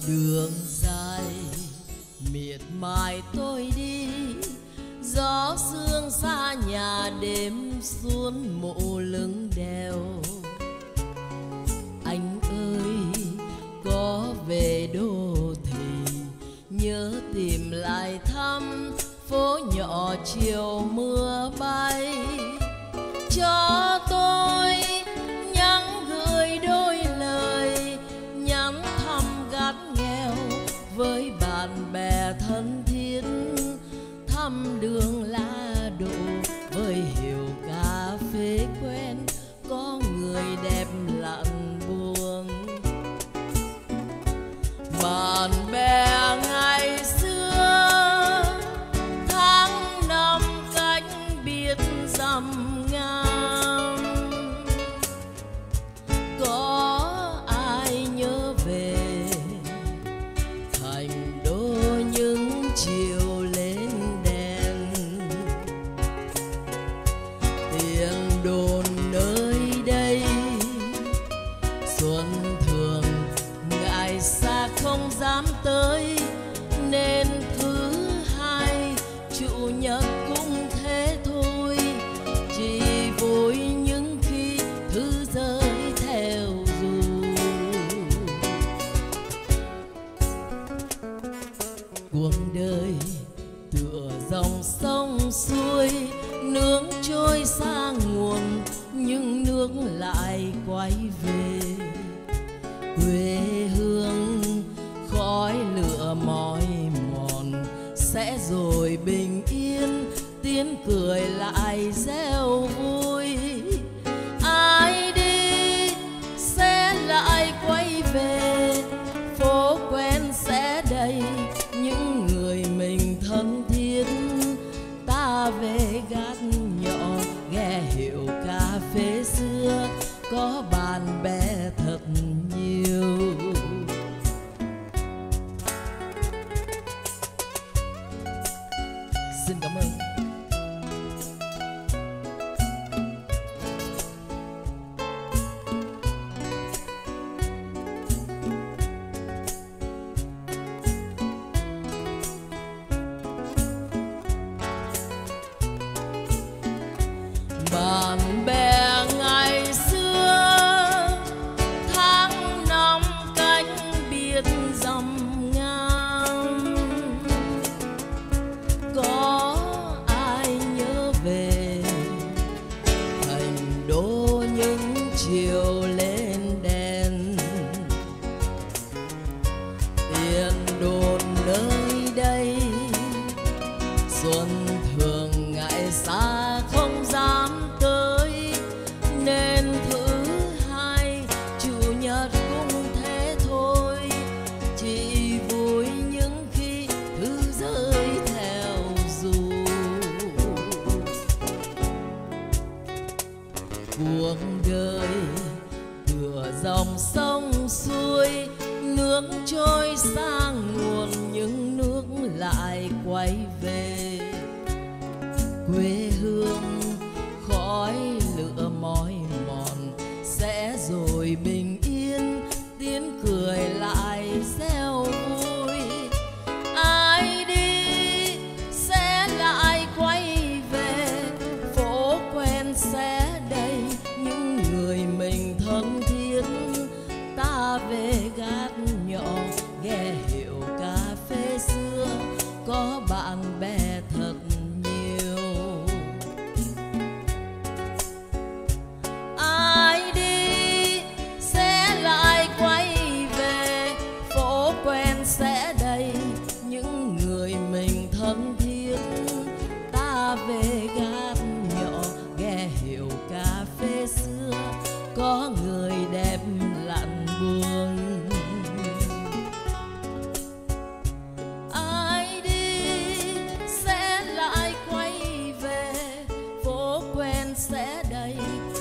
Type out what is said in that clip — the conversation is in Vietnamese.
Đường dài miệt mài tôi đi, gió sương xa nhà đêm xuống mộ lưng đèo. Anh ơi có về đô thị, nhớ tìm lại thăm phố nhỏ chiều mưa bay. Cho tôi nhắn gửi đôi lời, nhắn thăm gắt nghèo với bạn bè thân thiết, thăm đường lá đổ với hiệu cà phê quen, có người đẹp lặn buông. Bạn bè ngày xưa tháng năm cách biệt dặm ngang, có ai nhớ về thành đô những chiều lên đèn. Tiếng đồn nơi đây xuân thường ngại xa không dám tới, nên thứ hai chủ nhật cũng thế thôi, chỉ vui những khi thư rơi theo dù. Cuộc đời tựa dòng sông xuôi, nước trôi xa nguồn nhưng nước lại quay về. Quê hương khói lửa mỏi mòn sẽ rồi bình yên, tiếng cười lại reo vui. Ai đi sẽ lại quay về, phố quen sẽ đầy những người mình thân thiết. Ta về gác nhỏ ghé hiệu cà phê xưa, có bạn bè thật nhiều. Xin cảm ơn. Bạn bè ngày xưa tháng năm cách biệt dặm ngang, có ai nhớ về thành đô những chiều lên đèn. Tiền đồn nơi đây xuân thường ngại xa không dám tới, nên thứ hai chủ nhật cũng thế thôi, chỉ vui những khi thư rơi theo dù. Cuộc đời tựa dòng sông xuôi, nước trôi sang nguồn nhưng nước lại quay về. Quê hương khói lửa mỏi mòn sẽ rồi bình yên, tiếng cười lại reo vui. Ai đi sẽ lại quay về, phố quen sẽ đầy những người mình thân thiết. Ta về gác nhỏ ghé hiệu cà phê xưa, có bạn bè thật nhiều. Ai đi sẽ lại quay về, phố quen sẽ đầy những người mình thân thiết. Ta về gác nhỏ ghé hiệu cà phê xưa, có người đẹp lặn buông. Ai đi sẽ lại quay về, phố quen sẽ đầy